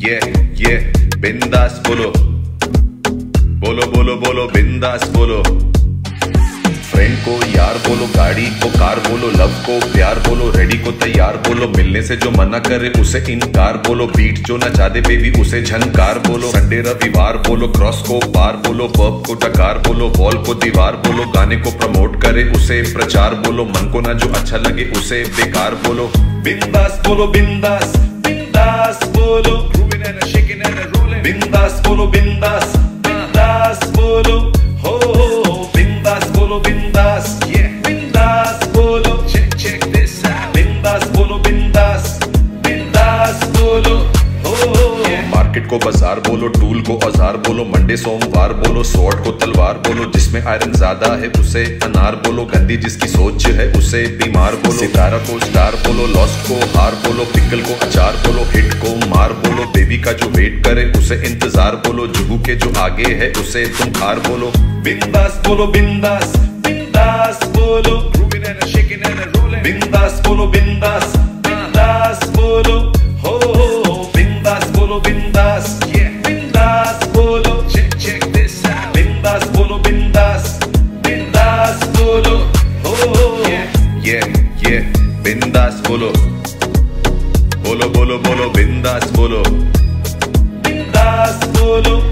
ये बिंदास बोलो बोलो बोलो बोलो बिंदास बोलो। फ्रेंड को यार बोलो, गाड़ी को कार बोलो, लव को प्यार बोलो, रेडी को तैयार बोलो, मिलने से जो मना करे उसे इनकार बोलो, बीट जो ना चाहते बेबी उसे झनकार बोलो, संडे रविवार बोलो, क्रॉस को पार बोलो, पब को डकार बोलो, वॉल को दीवार बोलो, गाने को प्रमोट करे उसे प्रचार बोलो, मन को ना जो अच्छा लगे उसे बेकार बोलो। बिंदास बोलो बिंदास बिंदास बोलो, बिंदास बोलो बिंदास बिंदास बोलो, हो बिंदास बोलो बिंदास, बिंदास बोलो, check this out, बिंदास बोलो बिंदास बिंदास बोलो, हो। मार्केट को बाजार बोलो, टूल को औजार बोलो, मंडे सोमवार बोलो, स्वॉर्ड को तलवार बोलो, जिसमें आयरन ज्यादा है उसे अनार बोलो, गंदी जिसकी सोच है उसे बीमार बोलो, सितारा को स्टार बोलो, लॉस्ट को हार बोलो, पिकल को अचार बोलो, हिट को मार बोलो, बेबी का जो वेट करे उसे इंतजार बोलो, जुगू के जो आगे है उसे तुम हार बोलो। बिंदास बोलो बिंदास बिंदास बोलो, बिंदास बोलो बिंदास बिंदास बोलो, हो बिंदास बोलो बिंदास, बिंदास बोलो, check this out, बिंदास बोलो बिंदास बिंदास बोलो, हो। ये बिंदास बोलो बोलो बोलो बोलो बिंदास बोलो, बिंदास बोलो।